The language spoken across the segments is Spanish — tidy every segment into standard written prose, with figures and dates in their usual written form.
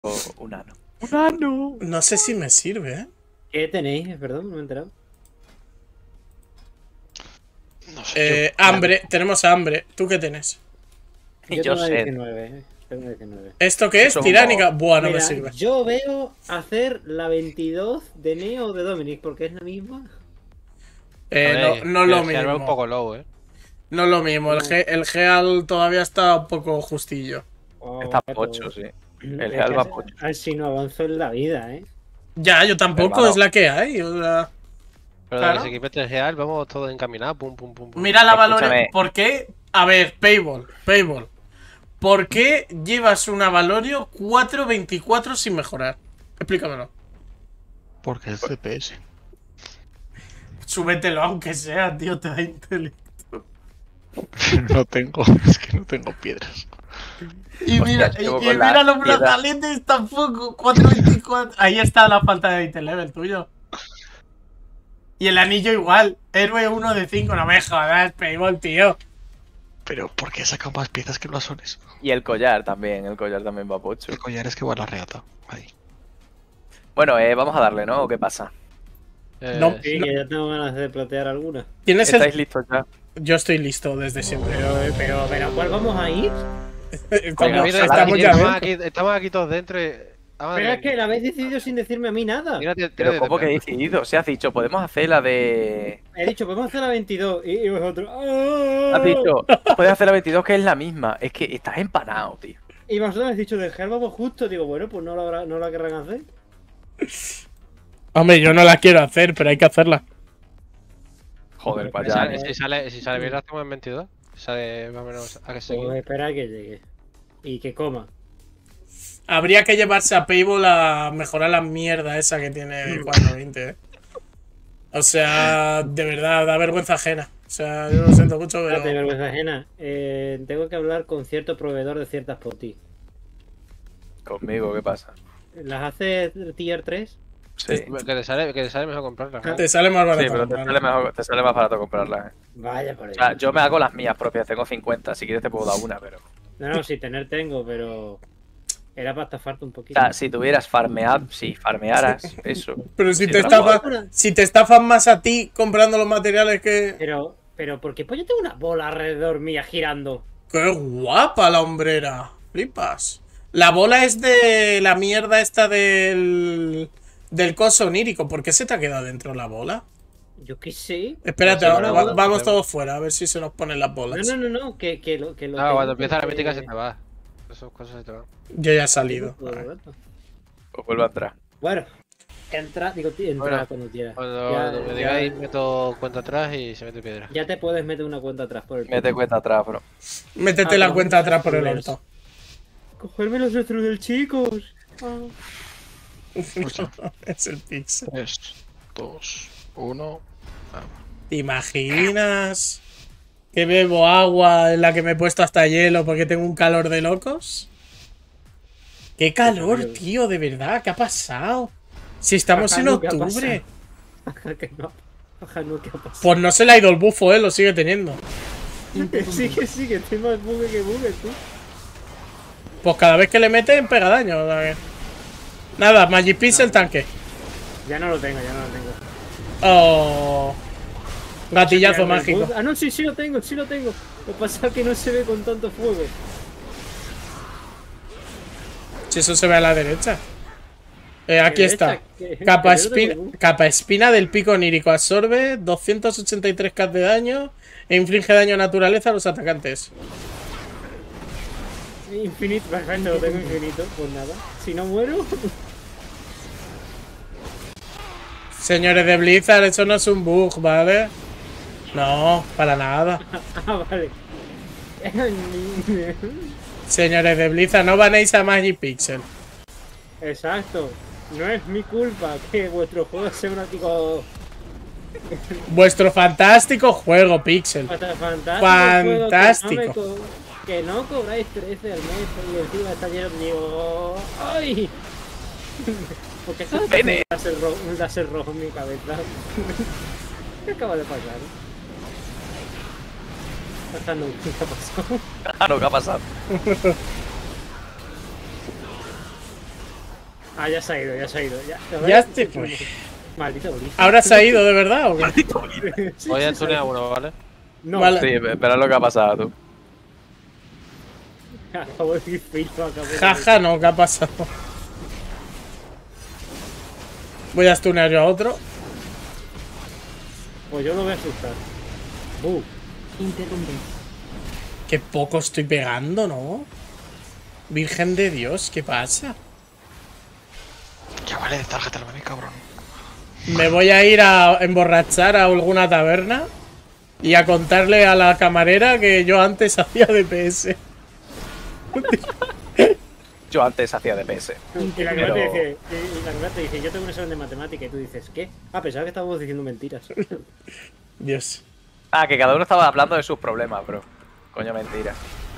Un ano. ¡Un ano! No sé si me sirve, ¿eh? ¿Qué tenéis? Perdón, no me he enterado. No sé, Hambre, tenemos hambre. ¿Tú qué tienes? Yo tengo una sé. 19, tengo una 19. ¿Esto qué es? Somos- Tiránica. Buah, no Mira, me sirve. yo veo hacer la 22 de Neo o de Dominic, porque es la misma. No lo un mismo. poco low, No lo mismo. El Geal todavía está un poco justillo. Oh, Está gato. pocho, sí. El Es Geal que va pocho. así no avanzo en la vida, ¿eh? Ya, yo tampoco, Hermano. es la que hay. O sea, Pero Claro. de los equipos de Real vamos todos encaminados, pum, pum, pum, pum. mira la valores. Escúchame. ¿Por qué? A ver, Payball. ¿Por qué llevas una Valorio 4.24 sin mejorar? Explícamelo. Porque es CPS. Súbetelo aunque sea, tío, te da intelecto. No tengo, es que no tengo piedras. Y mira, Hostia, llevo y con la mira los piedra. brazaletes tampoco. 4.24. Ahí está la falta de intelevel tuyo. Y el anillo igual. Héroe 1 de 5. No me jodas, Payball, tío. Pero ¿por qué he sacado más piezas que blasones? Y el collar también va pocho. El collar es que igual la reata. Ahí. Bueno, vamos a darle, ¿no? ¿O qué pasa? No. Sí, que ya tengo ganas de platear alguna. ¿Tienes ¿Estáis el...? listos ya? Yo estoy listo desde siempre. Pero ¿a cuál vamos a ir? Como mira, estamos ya estamos aquí todos dentro. Pero es que la habéis decidido sin decirme a mí nada. Pero ¿cómo que he decidido? Si has dicho, podemos hacer la de... He dicho, podemos hacer la 22 y vosotros... ¡ah! Has dicho, puedes hacer la 22 que es la misma. Es que estás empanado, tío. Y vosotros habéis dicho, del Gel vamos justo. Digo, bueno, pues no la querrán hacer. Hombre, yo no la quiero hacer, pero hay que hacerla. Joder, Pues vaya. Si sale bien, la hacemos en 22. Sale más o menos a que Pues seguir. espera a que llegue. Y que coma. Habría que llevarse a Payball a mejorar la mierda esa que tiene de 420, ¿eh? O sea, de verdad, da vergüenza ajena. O sea, yo lo siento mucho, Espérate, pero... vergüenza ajena. Tengo que hablar con cierto proveedor de ciertas potis. Conmigo, ¿qué pasa? ¿Las hace tier 3? Sí. Que te sale mejor comprarla. ¿no? Te sale más barato. Sí, pero te sale, mejor, te sale más barato comprarla, ¿eh? Vaya por O ahí. sea, yo me hago las mías propias, tengo 50. Si quieres te puedo dar una, pero... No, sí, tener tengo, pero... Era para estafarte un O poquito. sea, si tuvieras farmear, si farmearas, eso. Pero si Sí, te pero estafan, si te estafan más a ti comprando los materiales que... Pero, ¿por qué pollo tengo una bola alrededor mía girando? ¡Qué guapa la hombrera! Flipas. La bola es de la mierda esta del coso onírico. ¿Por qué se te ha quedado dentro la bola? Yo qué sé. Espérate, No sé, ahora pero- vamos todos fuera a ver si se nos ponen las No, bolas. no, que lo No, tengo cuando empieza la porque- mítica se te va. Esas cosas se te van. Yo ya he salido. Todo el rato. Pues vuelvo a entrar. Bueno, entra Bueno, cuando quieras. Cuando me digáis, meto cuenta atrás y se mete piedra. Ya te puedes meter una cuenta atrás por el... Mete cuenta atrás, bro. Métete Ah, la no, cuenta atrás por el no, orto. Cogerme los rostros del chicos. Ah. Es el pixel. 3, 2, 1. ¿Te imaginas que bebo agua en la que me he puesto hasta hielo porque tengo un calor de locos? ¡Qué calor, tío! De verdad, ¿qué ha pasado? Si estamos en Ajá, ¿qué ha octubre. Ajá, que no. Ajá, no, ¿qué ha pasado? Pues no se le ha ido el bufo, lo sigue teniendo. Sí, que estoy más bugue que bugue, tú. Pues cada vez que le meten pega daño. O sea que- Nada, Magic Pixel tanque. Ya no lo tengo. Oh. Gatillazo Ya, mágico. Ah, no, sí lo tengo. Lo que pasa es que no se ve con tanto fuego. Si eso se ve a la derecha. Aquí está. ¿Qué? Capa, Que yo no tengo capa espina del pico onírico. Absorbe 283k de daño e inflige daño a naturaleza a los atacantes. Infinito, no tengo infinito, pues nada. Si no muero, Señores de Blizzard, eso no es un bug, ¿vale? No, para nada. vale. Señores de Blizzard, no banéis a Magic Pixel. Exacto. No es mi culpa que vuestro juego sea un ático Vuestro fantástico juego, Pixel. fantástico. Fantástico. Que no cobráis 13 al mes y encima está lleno de... ¡Oh! ¡Ay! Porque acaba de Pene. pasar un láser rojo en mi cabeza. ¿Qué acaba de pasar? Hasta no, ¿qué ha pasado? Ah, no, ¿qué ha pasado? Ah, ya se ha ido, ya se ha ido. Ya te fue. Maldito Ulises. ¿Ahora se ha ido de verdad o qué? Sí, Voy a sí, tunear uno, ¿vale? No, Vale. Sí, verás lo que ha pasado tú. acabo de decir filtro, acabo de Jaja, no, ¿qué ha pasado? Voy a stunear yo a otro. Pues yo lo voy a asustar. Interrumpe. Qué poco estoy pegando, ¿no? Virgen de Dios, ¿qué pasa? Ya vale, tárgatelo a mí, cabrón. Me voy a ir a emborrachar a alguna taberna y a contarle a la camarera que yo antes hacía DPS. Yo antes hacía DPS. Y la Pero- cámara te dice, yo tengo un examen de matemática y tú dices, ¿qué? Ah, pensaba que estábamos diciendo mentiras. Dios. Ah, que cada uno estaba hablando de sus problemas, bro. Coño, mentira.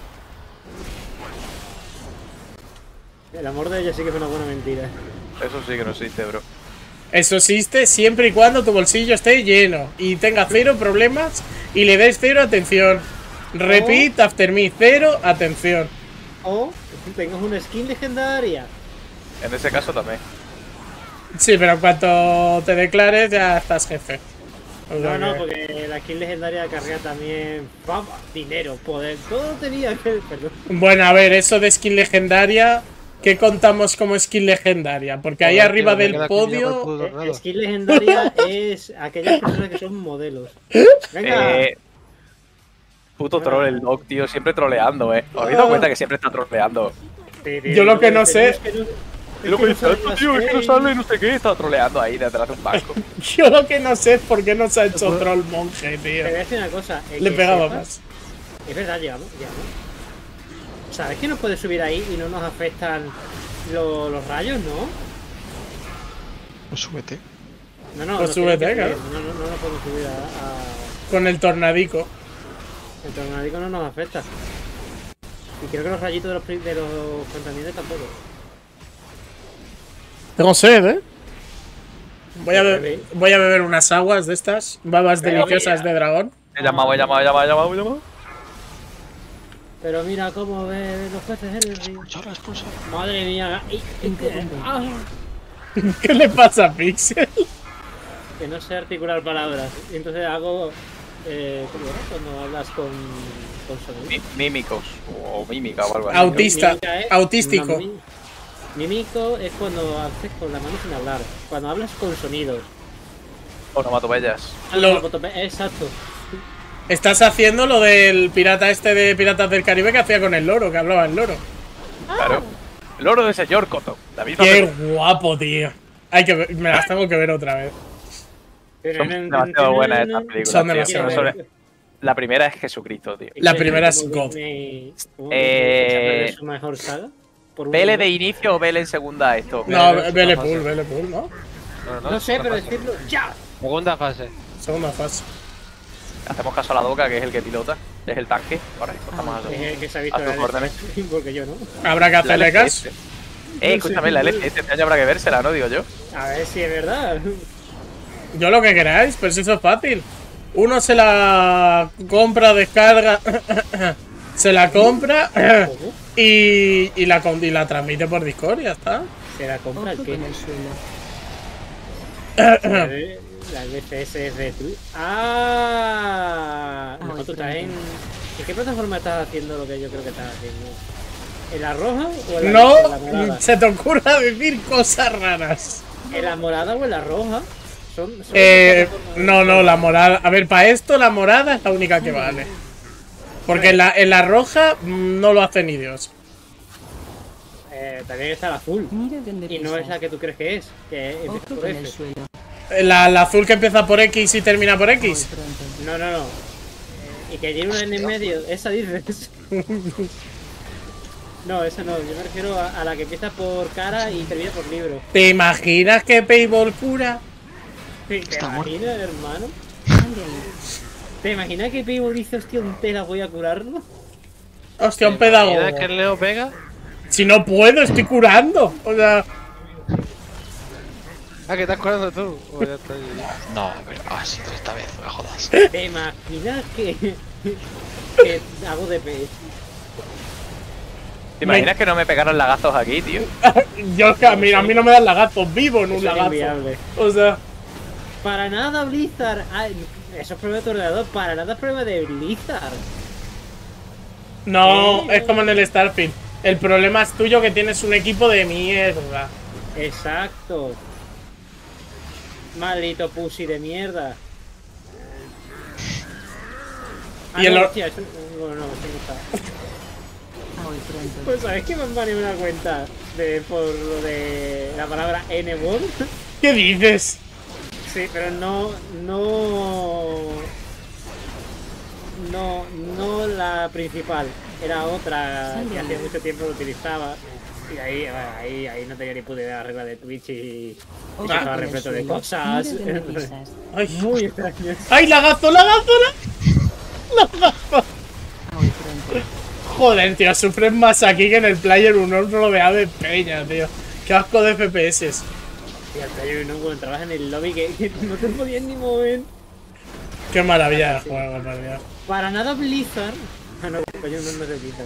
El amor de ella sí que es una buena mentira. Eso sí que no existe, bro. Eso existe siempre y cuando tu bolsillo esté lleno y tenga 0 problemas y le des 0 atención. Repeat after me, 0 atención. O tengas una skin legendaria. En ese caso también. Sí, pero en cuanto te declares ya estás jefe. O sea No, que- porque la skin legendaria carga también fama, dinero, poder, todo tenía que... Perdón. Bueno, a ver, eso de skin legendaria, ¿qué contamos como skin legendaria? Porque ahí Joder, arriba tío, me del queda aquí ya con el podio... puto tornado. Skin legendaria es aquellas personas que son modelos. Venga, Puto troll el dog, tío. Siempre troleando, ¿Os habéis dado cuenta que siempre está troleando? Yo lo que no sé- Y luego dice, tío, es que no sale, no sé qué. Está troleando ahí detrás de un banco. Yo lo que no sé es por qué no se ha hecho troll monje, tío. Te voy a decir una cosa. Le que pegaba sepas- más. Es verdad, llegamos. ¿Sabes que nos puede subir ahí y no nos afectan los rayos, no? Pues súbete. No, Pues no súbete, tiene que claro. subir, no nos podemos subir a... Con el tornadico. El tornadico no nos afecta. Y creo que los rayitos de los contaminantes tampoco. Tengo sed, ¿eh? Voy a, Bebe. voy a beber unas aguas de estas, babas Pero deliciosas mira. de dragón. He llamado. Pero mira cómo beben los peces en el río. Expulsarla, expulsarla. Madre mía. Ah, ¿Qué le pasa a Pixel? que no sé articular palabras. Y entonces hago... ¿cómo era? Cuando hablas con sonido. Mímicos. O mímica o algo así. Autista, Mímica es autístico. una mímico es cuando haces con la mano sin hablar. Cuando hablas con sonidos. Onomatopeyas. Exacto. Estás haciendo lo del pirata este de Piratas del Caribe que hacía con el loro, que hablaba el loro. Claro. El oro de señor Coto. David no Qué me- guapo, tío. Hay que me las tengo que ver otra vez. Son demasiado buenas estas películas. Son tío. demasiado Sobre- buenas. La primera es Jesucristo, tío. La primera es ¿Cómo God. ¿Es su mejor saga? Por un ¿Vele libro. de inicio o Vele en segunda esto? No, Vele, Vele fase. Pool, ¿no? No sé, pero decirlo ya. Segunda fase. Segunda fase. Hacemos caso a la Doca, que es el que pilota. Es el tanque. Ahora estamos a Que se ha visto a tus la órdenes. porque yo no. Habrá que La hacerle LCS. caso. Escúchame, la LCS este año habrá que vérsela, ¿no? Digo yo. A ver si es verdad. Yo lo que queráis, pero si eso es fácil. Uno se la compra, descarga, se la compra y la transmite por Discord y ya está. Se la compra el Ojo que. con el suelo. La LCS es de Twitch. ¡Ah! Ah, Nosotros espérate. estás ¿en qué plataforma estás haciendo lo que yo creo que estás haciendo? ¿En la roja o en la, No en la morada? se te ocurra decir cosas raras. ¿En la morada o en la roja? Son No, la morada. A ver, para esto la morada es la única que vale. Porque en la roja no lo hace ni Dios. También está la azul. Mira dónde Y no es la que tú crees que es. Que es Ojo por con el F. suelo. La azul que empieza por X y termina por Muy X. pronto. No. Y que tiene una N en medio. Esa dices. No, esa no. Yo me refiero a la que empieza por cara y termina por libro. ¿Te imaginas que Payball cura? ¿Te Está muerto. imaginas, hermano? Sal de ahí. ¿Te imaginas que Payball dice, hostia, un tela voy a curarlo? Hostia, un ¿Te imaginas pedagogo. que el Leo pega? Si no puedo, estoy curando. O sea, Ah, que estás curando tú. Oh, ya estoy. No, pero sí, esta vez, no me jodas. ¿Te imaginas que hago DPS? ¿Te imaginas que no me pegaron lagazos aquí, tío? Yo, a mí no me dan lagazos vivo en un Eso es lagazo. inviable. O sea, Para nada, Blizzard. Ay, eso es problema de tu ordenador. Para nada es problema de Blizzard. no, es como en el Starfield. El problema es tuyo que tienes un equipo de mierda. Exacto. Maldito pussy de mierda. Y el no, or- hostia, eso, bueno, no, eso no está. Pues sabes que me han baneado una cuenta por lo de la palabra N-word. ¿Qué dices? Sí, pero no la principal. Era otra que hace mucho tiempo lo utilizaba. Y ahí no tenía ni puta idea de la regla de Twitch y estaba repleto de cosas. Ay, Muy extrañas. ¡Ay, lagazo! Joder, tío, sufres más aquí que en el Player 1 rodeado de peña, tío. Qué asco de FPS. Y al player no, cuando entrabas en el lobby que no te podías ni mover. Qué maravilla de juego, por Dios. Para nada Blizzard. Ah, no, coño, no es Blizzard.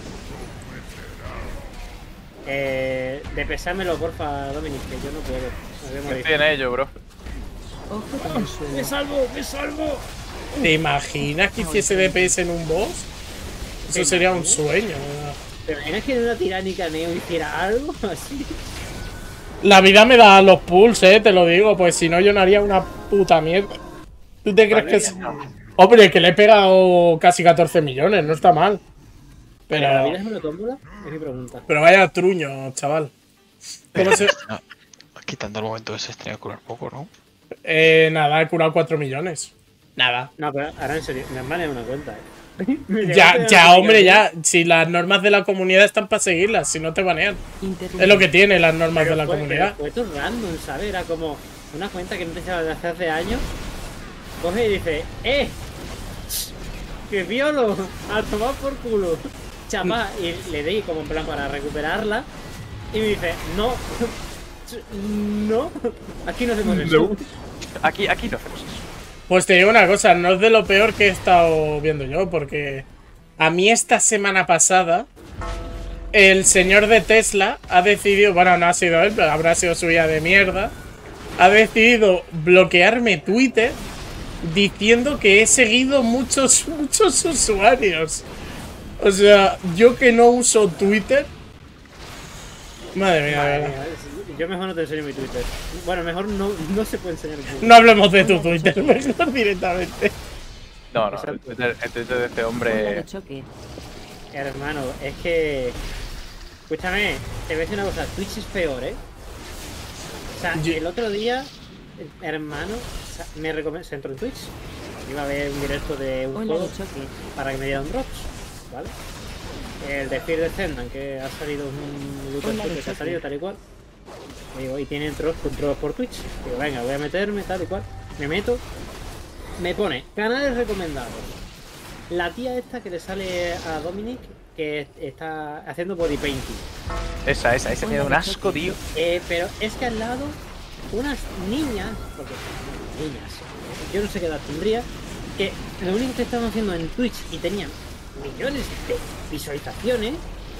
Depesármelo, porfa, Dominic, que yo no puedo. Me voy a morir. Estoy en ello, bro. ¡Me salvo! ¡Me salvo! ¿Te imaginas que hiciese DPS en un boss? Eso sería un sueño, ¿verdad? ¿Te imaginas que en una tiránica Neo hiciera algo así? La vida me da los pulls, te lo digo, pues si no yo no haría una puta mierda. ¿Tú te crees que es...? Hombre, que le he pegado casi 14 millones, no está mal. ¿La vida es una tómbola? Es mi pregunta. Pero vaya truño, chaval. ¿Cómo se...? No, quitando el momento ese se tenía que curar poco, ¿no? Nada, he curado 4 millones. Nada. No, pero ahora en serio, me han baneado una cuenta, Ya, hombre, ya. Si las normas de la comunidad están para seguirlas, si no te banean. Es lo que tiene las normas de la comunidad. Fue todo random, ¿sabes? Era como una cuenta que no te echaba desde hace años. Coge y dice, ¡que violo! ¡A tomar por culo! Chapa, y le di como en plan para recuperarla. Y me dice, no, no, aquí no hacemos eso. Aquí no hacemos eso. Pues te digo una cosa, no es de lo peor que he estado viendo yo, porque a mí esta semana pasada el señor de Tesla ha decidido, bueno, no ha sido él, pero habrá sido su vida de mierda, ha decidido bloquearme Twitter diciendo que he seguido muchos usuarios. O sea, yo que no uso Twitter. Madre mía, de verdad. Yo mejor no te enseño mi Twitter. Bueno, mejor no se puede enseñar el Twitter. No hablemos de tu Twitter, mejor directamente. No, el Twitter de este hombre. Hermano, es que... Escúchame, te voy a decir una cosa. Twitch es peor, ¿eh? O sea, el otro día, hermano, me recomendó... Se entró en Twitch. Iba a ver un directo de un juego para que me diera un drops, ¿vale? El de Fear the Sandman, que ha salido un looter que ha salido tal y cual. Y digo, y tiene drops por Twitch. Digo, venga, voy a meterme tal y cual. Me meto. Me pone canales recomendados. La tía esta que le sale a Dominic, que está haciendo body painting. Esa me da un asco, tío. Pero es que al lado, unas niñas, porque niñas, yo no sé qué edad tendría, que lo único que estaban haciendo en Twitch y tenían millones de visualizaciones,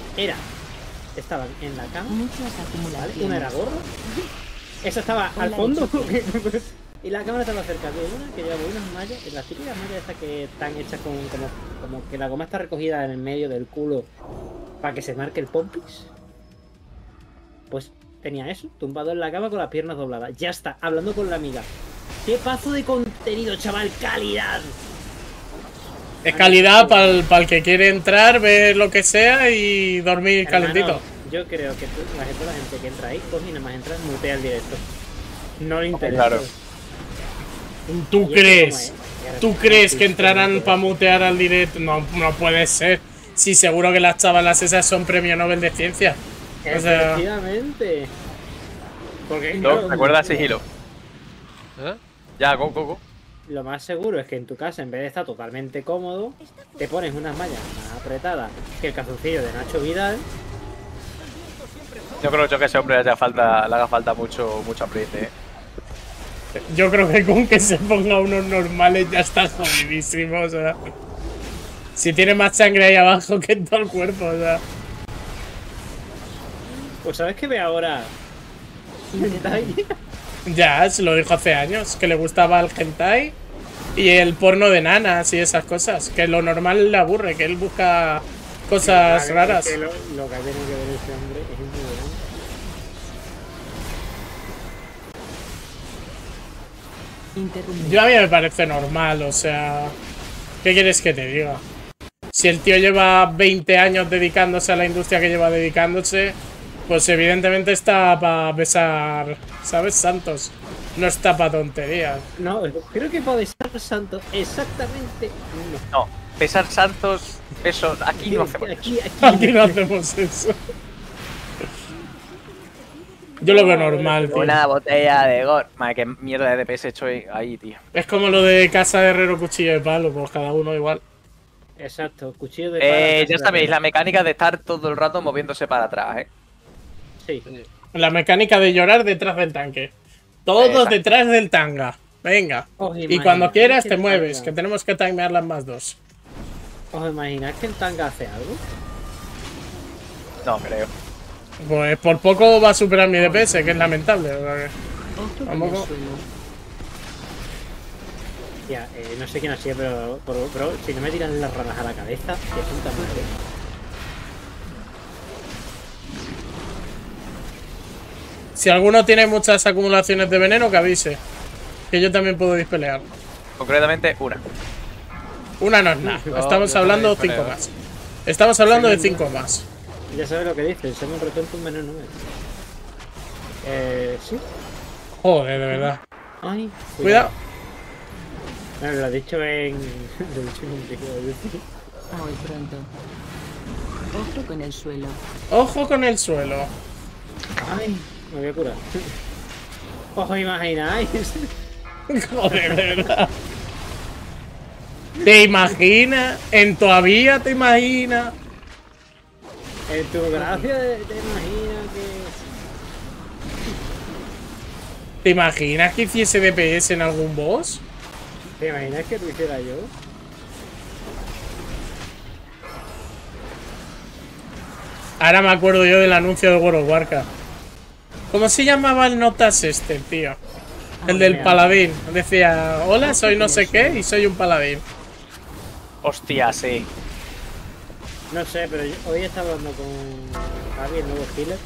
estaban en la cama, ¿vale? Una era gorda, esa estaba al fondo, y la cámara estaba cerca de una que llevaba unas mallas, las típicas mallas estas que están hechas como que la goma está recogida en el medio del culo para que se marque el pompis. Pues tenía eso, tumbado en la cama con las piernas dobladas. Ya está, hablando con la amiga. ¡Qué paso de contenido, chaval! ¡Calidad! Es calidad para el que quiere entrar, ver lo que sea y dormir calentito. Yo creo que la gente que entra ahí, coge y nada más entra, mutea el directo. No le interesa. Claro. ¿Tú crees que entrarán para mutear al directo? No puede ser. Sí, seguro que las chavalas esas son premio Nobel de Ciencia. O sea, efectivamente. Porque No, recuerda sigilo. ¿Eh? Ya, go. lo más seguro es que en tu casa, en vez de estar totalmente cómodo, te pones unas mallas más apretadas que el calzoncillo de Nacho Vidal. Yo creo que a ese hombre le haga falta mucho apriete, yo creo que con que se ponga unos normales ya está jodidísimo, o sea. Si tiene más sangre ahí abajo que en todo el cuerpo, o sea. Pues sabes que ve ahora. Hentai. Ya, se lo dijo hace años, que le gustaba el hentai y el porno de nanas y esas cosas. Que lo normal le aburre, que él busca cosas raras. Es que lo que ha tenido que ver ese hombre es muy Yo a mí me parece normal, o sea... ¿Qué quieres que te diga? Si el tío lleva 20 años dedicándose a la industria que lleva dedicándose, pues evidentemente está para besar, ¿sabes? Santos. No está para tonterías. No, creo que para besar santos exactamente no. No, besar santos, eso, aquí no hacemos. Aquí no hacemos eso. Yo lo veo normal, tío. Una botella de gore. Madre, qué mierda de DPS he hecho ahí, tío. Es como lo de casa de herrero, cuchillo de palo, pues cada uno igual. Exacto, cuchillo de pala, Ya sabéis, la mecánica de estar todo el rato moviéndose para atrás, Sí. La mecánica de llorar detrás del tanque. Todos Exacto. detrás del tanga. Venga. Os Y imagináis cuando quieras que te el mueves, tanga- que tenemos que timear las más dos. ¿Os imagináis que el tanga hace algo? No, creo. Pues por poco va a superar mi DPS, que es lamentable. O sea que... Tampoco. Ya, no sé quién ha sido, pero si no me tiran las ranas a la cabeza, que puta madre. Si alguno tiene muchas acumulaciones de veneno, que avise. Que yo también puedo dispelear. Concretamente, una. Una no es nada. Yo Estamos también hablando de dispeleo. 5 más. Estamos hablando de 5 más. Ya sabes lo que dice, se me repente un veneno. Sí. Joder, de verdad. Ay, Cuidado. No, lo he dicho en. Lo he dicho en un video, decir. Muy pronto. Ojo con el suelo. Ojo con el suelo. Ay, me voy a curar. ¿Os imagináis? Joder, de verdad. ¿Te imaginas? ¿En todavía te imaginas? En tu gracia te imaginas que. ¿Te imaginas que hiciese DPS en algún boss? ¿Te imaginas que lo hiciera yo? Ahora me acuerdo yo del anuncio de World of Warcraft. ¿Cómo se llamaba el notas este, tío? El del paladín. Decía, hola, soy no sé qué y soy un paladín. Hostia, sí. No sé, pero hoy estaba hablando con Javi, el nuevo healer.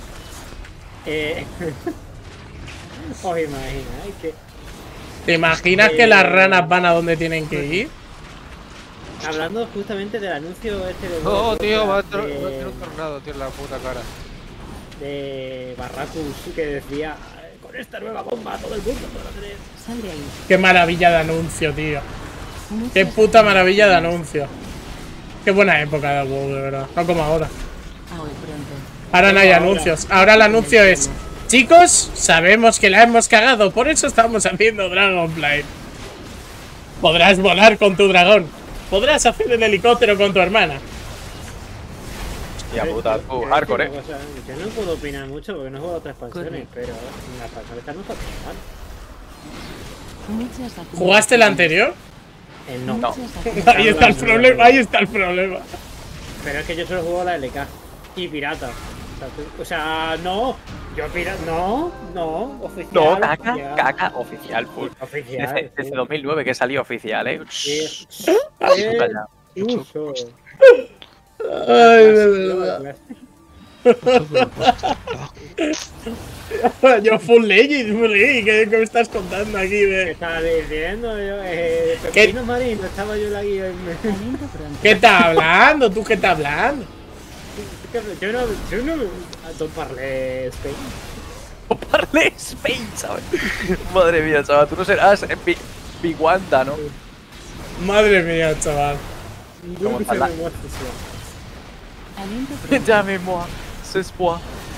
¿Os imagináis que ¿Te imaginas que las ranas van a donde tienen que ir? hablando justamente del anuncio este de No, tío, me ha de, tirado un tornado, tío, en la puta cara. de Barracus que decía con esta nueva bomba todo el mundo podrá tener. Sal de ahí. Qué maravilla de anuncio, tío. Muchas Qué puta maravilla de anuncio. Qué buena época de WoW, de verdad. No como ahora. A hoy pronto. Ahora no hay anuncios. Ahora el anuncio es: chicos, sabemos que la hemos cagado, por eso estamos haciendo Dragonflight. Podrás volar con tu dragón. Podrás hacer el helicóptero con tu hermana. Hostia puta, tú, hardcore, O sea, yo no puedo opinar mucho porque no he jugado otras expansiones, pero la expansión esta no está tan mal. Muchas ¿Jugaste el anterior? No. No. Ahí está el problema, ahí está el problema. Pero es que yo solo juego la LK y pirata. O sea, no. Yo pirata. No, oficial. No, caca, oficial. caca, oficial, full. Oficial. Desde 2009 que salió oficial, Sí. Calla. Uso. Ay, de verdad. Yo full legend, ¿qué me estás contando aquí? ¿Qué estaba diciendo yo? Pepino Marino, estaba yo la guía. Aliento pronto. ¿Qué estás hablando? ¿Tú qué estás hablando? Yo no. A Don Parle Spain. Parle Spain, ¿sabes? Madre mía, chaval, tú no serás Big Wanda, ¿no? Madre mía, chaval. ¿Cómo Dulce está la- demostración. Aliento pronto. Llámeme-moi, c'est moi.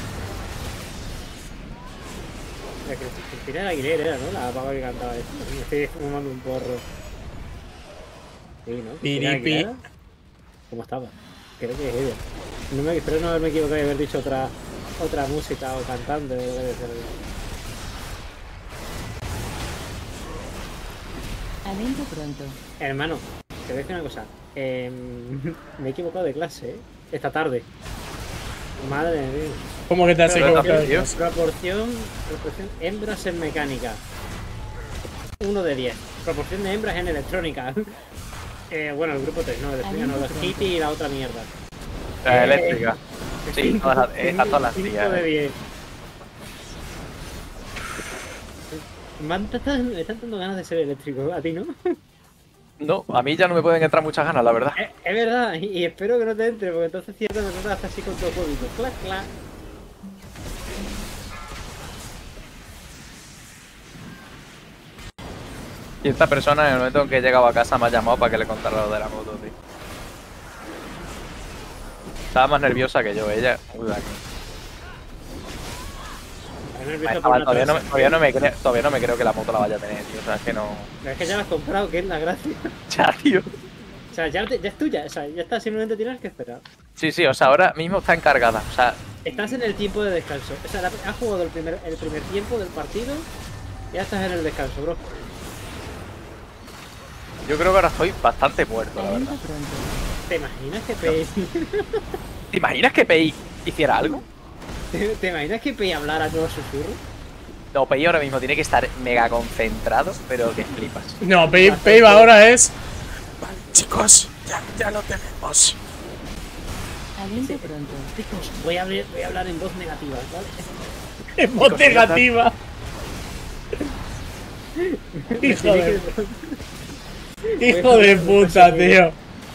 La que Cristina Aguilera era, ¿no? La pava que cantaba esto. Me estoy fumando un porro. Sí, ¿no? Cristina Piripi. Aguilera. ¿Cómo estaba? Creo que es ella. Espero no haberme equivocado y haber dicho otra música o cantante. O lo que debe ser. Aliento pronto. Hermano, te voy a decir una cosa. Me he equivocado de clase, ¿eh? Esta tarde. Madre mía. ¿Cómo que te has Pero equivocado? tío. Proporción hembras en mecánica. 1 de 10. Proporción de hembras en electrónica. Bueno, el grupo 3, no, electrónica no, los Kitty y la otra mierda. La eléctrica. Sí, está todas las 5 tías. de 10. Me están dando ganas de ser eléctrico, a ti, ¿no? No, a mí ya no me pueden entrar muchas ganas, la verdad. Es verdad, y espero que no te entre, porque entonces cierta persona hace así con todo público. Clac, clac. Y esta persona en el momento en que he llegado a casa me ha llamado para que le contara lo de la moto, tío. Estaba más nerviosa que yo, ella. Uy, aquí. Estoy nervioso por Chaval, una todavía cosa. todavía no me creo que la moto la vaya a tener, tío. O sea, es que no. Pero es que ya la has comprado, que es la gracia. Ya, tío. O sea, ya es tuya, o sea, ya está, simplemente tienes que esperar. Sí, sí, o sea, ahora mismo está encargada. O sea, Estás en el tiempo de descanso. O sea, has jugado el primer tiempo del partido y ya estás en el descanso, bro. yo creo que ahora estoy bastante muerto, la Aliento verdad. pronto. ¿Te imaginas que Pei... ¿Te imaginas que Pei hiciera algo? ¿Te imaginas que Pei hablara a todo susurro? No, Pei ahora mismo tiene que estar mega concentrado, pero que flipas. No, Pave ahora es. Vale, chicos, ya lo tenemos. Aliento pronto. Chicos, voy a hablar en voz negativa, ¿vale? En voz negativa. Hijo de. Hijo de puta, tío.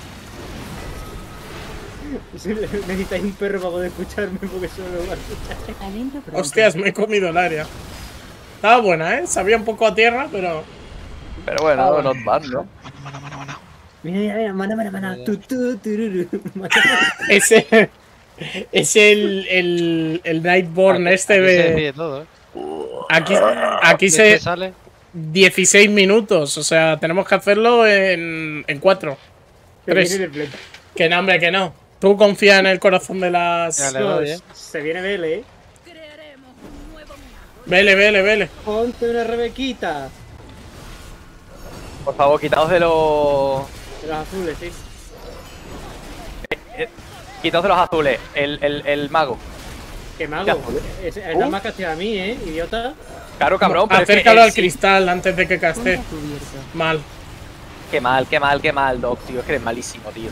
Necesitáis un perro para poder escucharme porque solo lo voy a escuchar. Aliento pronto. Hostias, me he comido el área. Estaba buena, ¿eh? Sabía un poco a tierra, pero. Pero bueno, not bad, ¿no? Mira, mana. Tururu. Ese. Es el Nightborn este Aquí se de. decide todo, ¿eh? Aquí Después se. sale. 16 minutos, o sea, tenemos que hacerlo en 4. Se 3. viene de play. Que no, hombre, que no. Tú confía en el corazón de las. Ya le doy, ¿eh? Se viene Vele, ¿eh? Vele. Ponte una rebequita. Por favor, quitaos de los. De los azules, sí. Quitaos de los azules. El mago. ¿Qué ¿Qué mago? azules? Es la más castiga a mí, idiota. Claro, cabrón, pero es que Acércalo él al sí. cristal antes de que Punta caste. cubierto. Mal. Qué mal, Doc, tío. Es que eres malísimo, tío.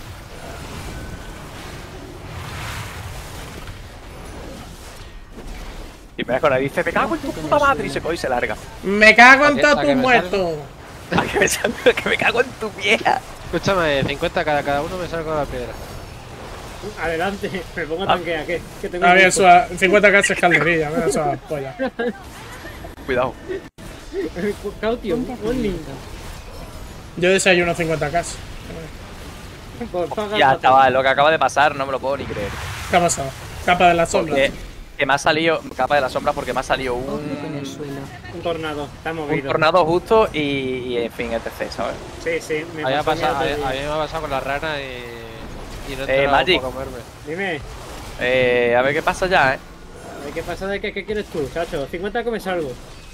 Y me con dice, me cago en tu puta madre y se coge y se larga. Me cago en ¿A todo qué tu me muerto. Que me cago en tu vieja. Escúchame, 50 cada uno me salgo la piedra. Adelante, me pongo a tanquear, que tengo A ver, un grupo. 50 casas calderilla, mira esa polla. Cuidado. Caution, Punta warning. cubierto. Yo desayuno 50 casas. Pues paga Ya, el chaval, lo que acaba de pasar no me lo puedo ni creer. ¿Qué ha pasado? Capa de la sombra. Porque que me ha salido, capa de la sombra, porque me ha salido Ojo con el un suelo. Un tornado, está un movido. tornado justo y en fin, etc, ¿sabes? Sí, me A mí me ha pasó pasado, a mí el otro a mí día. me ha pasado con la rana y no he Magic. a comerme. Dime, A ver qué pasa ya, a ver, ¿qué pasa de qué quieres tú, chacho? 50 comes algo.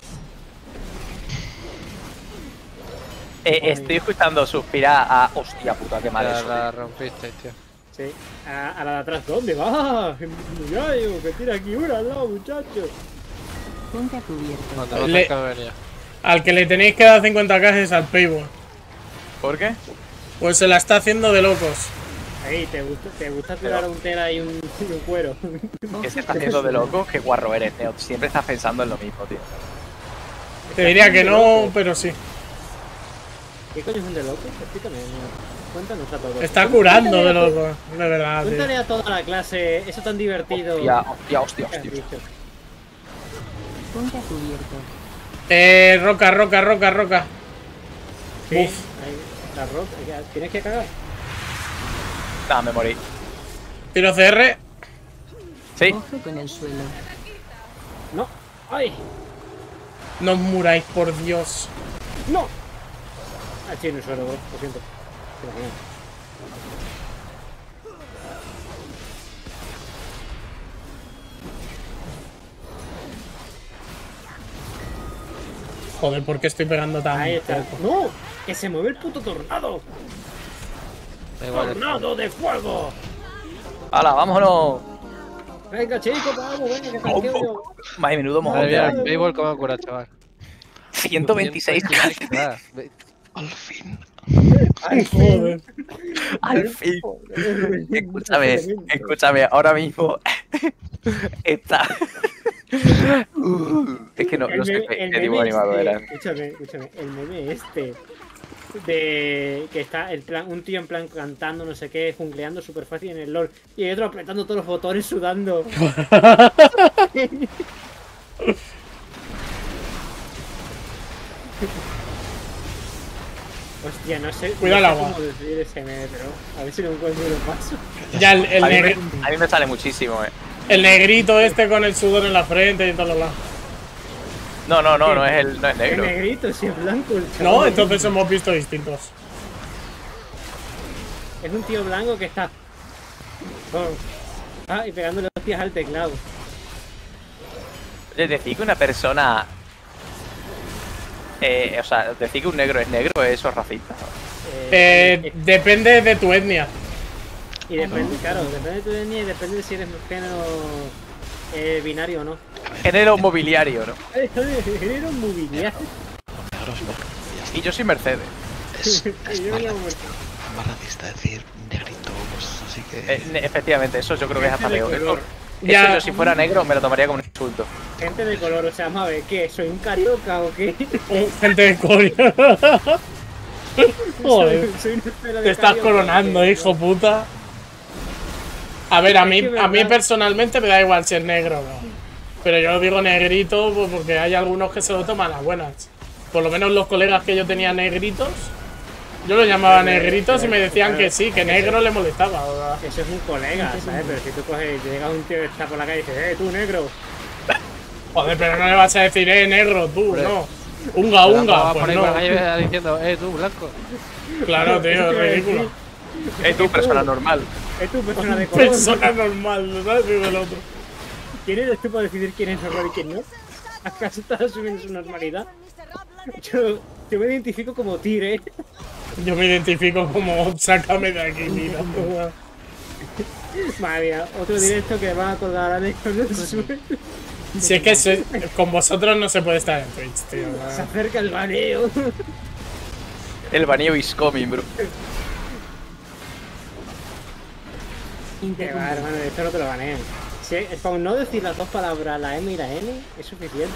Estoy escuchando suspirar a... Hostia puta, qué mal Ya eso. la rompiste, tío. Sí. A la de atrás, ¿dónde vas? Muchacho, que tira aquí una al lado, muchacho. Punta cubierto. Cuando no Le- cerca me venía. Al que le tenéis que dar 50 casas es al Paywall. ¿Por qué? Pues se la está haciendo de locos. Ahí, ¿te gusta tirar un tela y un cuero? Que se está haciendo de loco, qué guarro eres, Neo. Siempre estás pensando en lo mismo, tío. Te diría que no, pero sí. ¿Qué coño es un de loco? Explícame, no. Cuéntanos a todos. Está curando de locos, de verdad, Cuéntale tío. a toda la clase eso tan divertido. Hostia. que has dicho. Punta cubierto. Roca. Sí, Uf. ahí, la roca. ¿Tienes que cagar? Nah, me morí. Tiro CR. Sí. Ojo con el suelo. No. ¡Ay! No os muráis, por Dios. ¡No! Ah, sí, en el suelo, bro. Lo siento. Imagínate. Joder, ¿por qué estoy pegando tan Ahí está. poco? ¡No! ¡Que se mueve el puto tornado! Da igual. ¡Tornado de fuego! ¡Hala, vámonos! Venga, chico, vamos, venga, que tanqueo yo. Madre, menudo mojón. Madre mía, Madre mía. béisbol como cura, chaval. 126 Nada, Al fin. Ay, Joder. al fin. Escúchame, ahora mismo está. Es que no sé qué tipo de animado era. Escúchame, el meme este de que está un tío en plan cantando no sé qué, jungleando súper fácil en el LoL y el otro apretando todos los botones sudando. Hostia, no sé, Cuidado el no sé agua. cómo decir ese meme, pero a ver si lo encuentro y lo paso. Ya A mí me sale muchísimo, el negrito este con el sudor en la frente y en todos lados. No es El negro. negrito, si es blanco el chaval. No, entonces hemos visto distintos. Es un tío blanco que está... y pegándole hostias al teclado. Es decir, que una persona. O sea, decir que un negro es negro, eso es racista. Depende de tu etnia. Y depende, claro, depende de tu etnia y depende de si eres género binario o no. Género mobiliario, ¿no? Género mobiliario. Negros, no. Y yo soy Mercedes. Es Yo me más llamo racista, es más racista decir negrito, pues así que. Efectivamente, eso yo creo que es hasta Gente de peor. color. Eso Ya. yo si fuera negro me lo tomaría como un insulto. Gente de color, o sea, vamos a ver, ¿qué? ¿Soy un carioca o qué? Gente de Corea. Joder. Soy una espera de Te estás carioca, coronando, ¿o qué? hijo puta. A ver, a mí verdad. personalmente me da igual si es negro o no. Pero yo digo negrito pues, porque hay algunos que se lo toman a las buenas. Por lo menos los colegas que yo tenía negritos, yo los llamaba negritos y me decían que sí, que negro le molestaba. ¿Verdad? Eso es un colega, ¿sabes? Pero si tú coges, llega un tío que está por la calle y dices, tú negro. Joder, pero no le vas a decir, negro, tú, Hombre. no. Unga, unga, pues no. diciendo, tú, blanco. Claro, tío, es ridículo. Es tu persona normal. Es tu persona de color. Persona normal, ¿sabes? Digo el otro. ¿Quién eres tú para decidir quién es normal y quién no? ¿Acaso estás asumiendo su normalidad? Yo me identifico como Tire. Yo me identifico como, sácame de aquí, mira. Madre mía, otro directo que van a colgar a Alex con el suelo. Si es que con vosotros no se puede estar en Twitch, tío. Se acerca el baneo. El baneo is coming, bro. Que va, hermano, esto no te lo banean. Si, con no decir las dos palabras, la M y la N, es suficiente.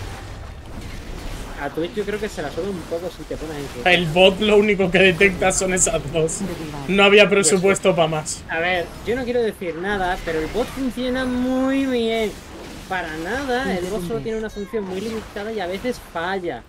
A Twitch yo creo que se la sube un poco si te pones en tu... El bot lo único que detecta son esas dos. No había presupuesto para más. A ver, yo no quiero decir nada, pero el bot funciona muy bien. Para nada, el bot solo tiene una función muy limitada y a veces falla.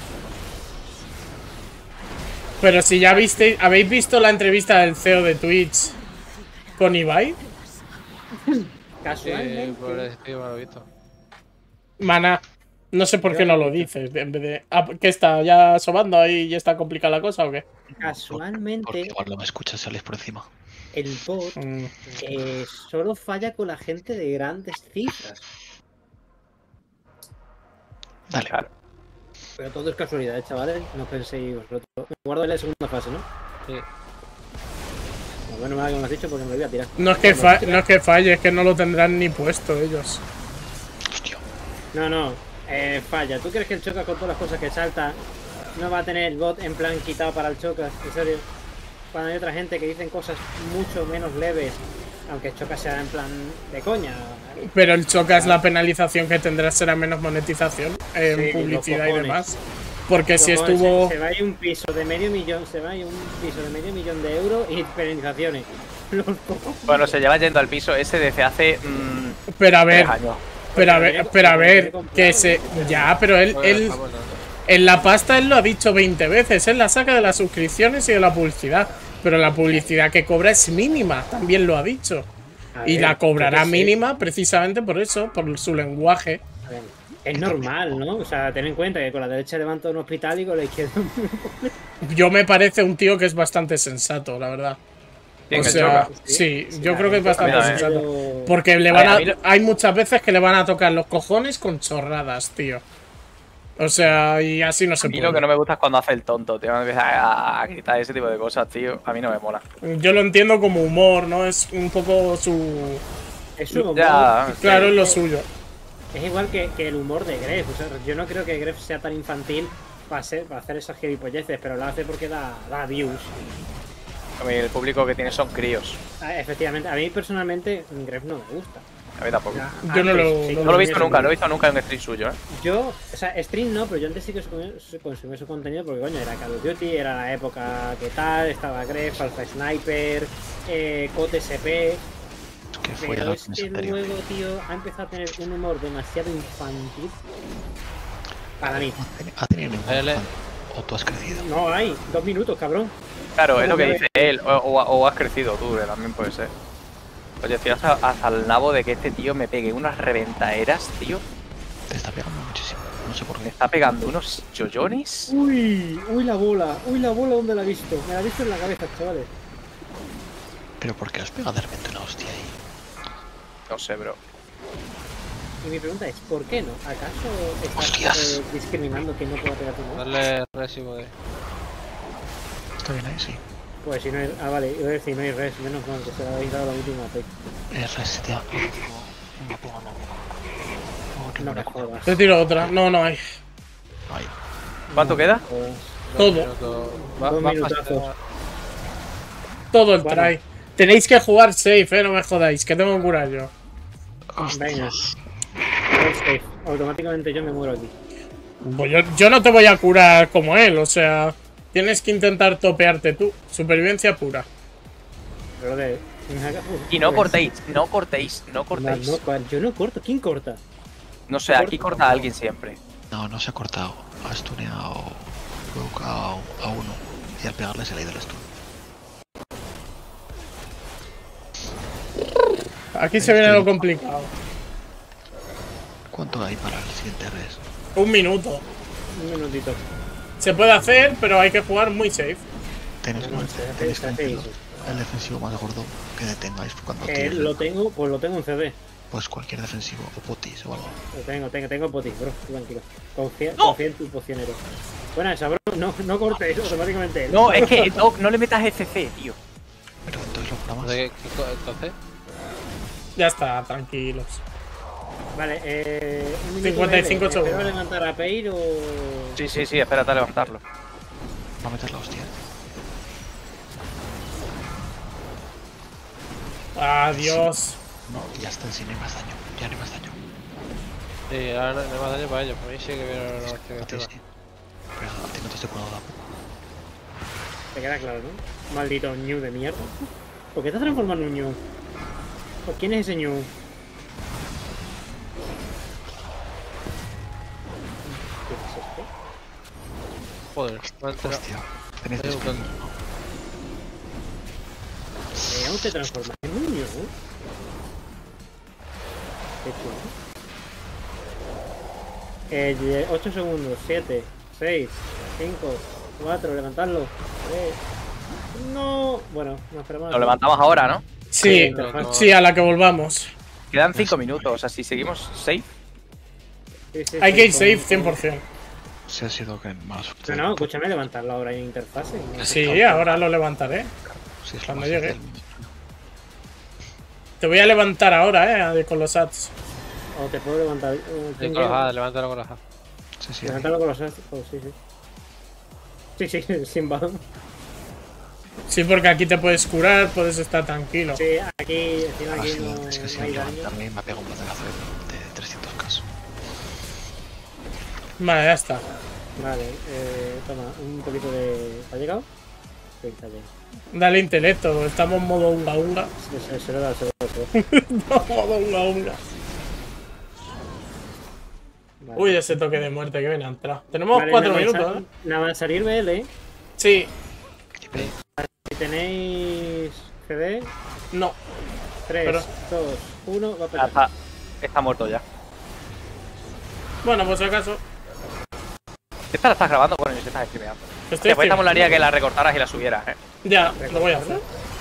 Pero si ya visteis, ¿habéis visto la entrevista del CEO de Twitch con Ibai? Casualmente. por ese tío me lo he visto. Mana, no sé por qué no lo dices. En vez de, ¿qué está? ¿Ya sobando ahí y está complicada la cosa o qué? Porque Casualmente, igual no me escuchas, sales por encima. el bot solo falla con la gente de grandes cifras. Dale. Claro. Pero todo es casualidad, chavales. No penséis vosotros. Me guardo la segunda fase, ¿no? Sí. Bueno, me lo has dicho porque me lo voy a tirar. No es que falle, es que no lo tendrán ni puesto ellos. Hostia. No, falla. ¿Tú crees que el Chocas con todas las cosas que salta no va a tener el bot en plan quitado para el Chocas? En serio. Cuando hay otra gente que dicen cosas mucho menos leves, aunque el Chocas sea en plan de coña. Pero el Chocas, la penalización que tendrá será menos monetización en Sí, publicidad los y cojones. demás. Porque si Luego estuvo... Se va a ir un piso de medio millón, de euros y penalizaciones. Los cojones. Bueno, se lleva yendo al piso ese desde hace Pero a ver, 3 años. pero a ver, que se... Ya, pero él en la pasta él lo ha dicho 20 veces. Él la saca de las suscripciones y de la publicidad. Pero la publicidad que cobra es mínima, también lo ha dicho. A Y ver, la cobrará yo qué sé. mínima precisamente por eso, por su lenguaje. A ver, es normal, ¿no? O sea, ten en cuenta que con la derecha levanta un hospital y con la izquierda... Yo me parece un tío que es bastante sensato, la verdad. ¿Quién, O el sea, Chocas? sí, yo creo que es bastante Mira, sensato. Porque le A van ver, a, a mí no- hay muchas veces que le van a tocar los cojones con chorradas, tío. O sea, y así no se A mí lo que puede. no me gusta es cuando hace el tonto, tío. Me empieza a gritar ese tipo de cosas, tío. A mí no me mola. Yo lo entiendo como humor, ¿no? Es un poco Es su humor. Ya, Claro, es lo suyo. Es igual que el humor de Gref. O sea, yo no creo que Gref sea tan infantil para hacer esas gilipolleces, pero lo hace porque da views. A mí el público que tiene son críos. Efectivamente, a mí personalmente Gref no me gusta. A mí tampoco. Yo no lo- sí, No lo he visto consumía nunca, su- no he visto nunca en un stream suyo, ¿eh? Yo, o sea, stream no, pero yo antes sí que consumía su contenido porque, coño, era Call of Duty, era la época que tal, estaba Gref, Alpha Sniper, Cote SP. Es que fue Pero la es mes que anterior. luego, tío, ha empezado a tener un humor demasiado infantil. Para mí. Ha tenido ningún Dale. fan. O tú has crecido. No hay, 2 minutos, cabrón. Claro, es lo que ¿Cómo dice él. O has crecido tú, que también puede ser. Oye, estoy hasta el nabo de que este tío me pegue unas reventaderas, tío. Te está pegando muchísimo. No sé por Me qué. está pegando unos yoyones. Uy, la bola, ¿dónde la he visto? Me la he visto en la cabeza, chavales. Pero ¿por qué has pegado de repente una hostia ahí? No sé, bro. Y mi pregunta es, ¿por qué no? ¿Acaso Hostias. estás discriminando que no pueda pegar tu mano? Dale recibo de. Está bien ahí, sí. Pues si no hay... Ah, vale, iba a decir, no hay res, menos mal que se la habéis dado la última vez. Resetea. No me jodas. Te tiro otra. No, no hay. Ahí. ¿Cuánto queda? Joder. Todo. Dos minutazos. Todo el Bueno. try. Tenéis que jugar safe, no me jodáis, que tengo que curar yo. Venga. All safe. Automáticamente yo me muero aquí. Pues yo no te voy a curar como él, o sea, tienes que intentar topearte tú. Supervivencia pura. Pero de... Y no cortéis, no cortéis, no cortéis. Yo no corto. ¿Quién corta? No sé, aquí corta a alguien siempre. No, no se ha cortado. Ha stuneado Brook a uno. Y al pegarle se le ha ido el stun. Aquí se viene lo complicado. ¿Cuánto hay para el siguiente res? 1 minuto. Un minutito. Se puede hacer, pero hay que jugar muy safe. Tenéis No, tenéis se hace que eso. el defensivo más gordo que detengáis cuando tiréis. Lo tengo en CD. Pues cualquier defensivo, o potis o algo. Lo tengo potis, bro. Tú tranquilo. Confía en tu pocionero. Buena esa, bro. No cortes automáticamente. No, es que no le metas FC, tío. Pero entonces lo programas. Entonces, Ya está, tranquilos. Vale, un minuto 55 breve. segundos. ¿Espero levantar a Peir o...? Sí, espérate a levantarlo. Va a meter la hostia. Adiós. No, ya está, si no hay más daño. Ya no hay más daño. sí, ahora no hay más daño para ellos. Para mí sí que viene una hostia A ti encima. sí. Pero a ti no te estoy curando tampoco. Te queda claro, ¿no? Maldito Ñu de mierda. ¿Por qué te has transformado en un Ñu? ¿Por quién es ese Ñu? ¿Qué es esto? Joder, me ha enterado. Hostia, tenéis Estoy descuento. buscando. ¿Cómo te transformas en un Ñu? Qué chulo. 8 segundos, 7, 6, 5, 4, levantarlo. 3. No. Bueno, no esperamos. Lo levantamos ahora, ¿no? Sí, no. sí, a la que volvamos. Quedan 5 minutos, o sea, si seguimos safe. Sí, Hay que ir con- safe 100%. Si ha sido que más suerte. No, escúchame, levantarlo ahora en interfase. ¿no? Sí, ahora lo levantaré. Si es lo cuando más llegue. fácil. Te voy a levantar ahora, con los ads. O te puedo levantar. Sí, con los A, levántalo con los A. Sí, Levantarlo con los ads. Oh, sí. Sí, sin balón. Sí, porque aquí te puedes curar, puedes estar tranquilo. Sí, aquí, encima Ha aquí sido, no, es que si no hay daño. levantarme me ha pegado un batacazo de 300k. Vale, ya está. Vale, toma, un poquito de. ¿Ha llegado? Sí, está bien. Dale intelecto, estamos en modo unga unga. Se lo da, se lo da. modo unga unga. Vale. Uy, ese toque de muerte que viene a entrar. Tenemos Vale, 4 nada más minutos, ¿eh? Nada más salir BL. Sí, Si tenéis CD, no. 3, Pero- 2, 1, va a Ya pegar. está muerto ya. Bueno, pues si acaso. ¿Esta la estás grabando? Bueno, yo te estás streameando. Estoy Después te streaming. molaría que la recortaras y la subieras, Ya, lo voy a hacer.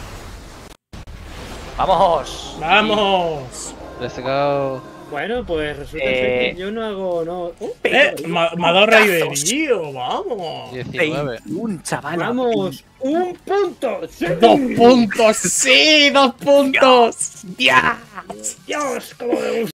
¡Vamos! ¡Vamos! Let's go. Bueno, pues resulta ser que yo no hago. No. Me ha dado Raiderío, vamos. 19. Un chaval. ¡Vamos! ¡Un punto! ¡Sí! 2 puntos, sí, 2 puntos. ¡Ya! Dios, cómo me gusta.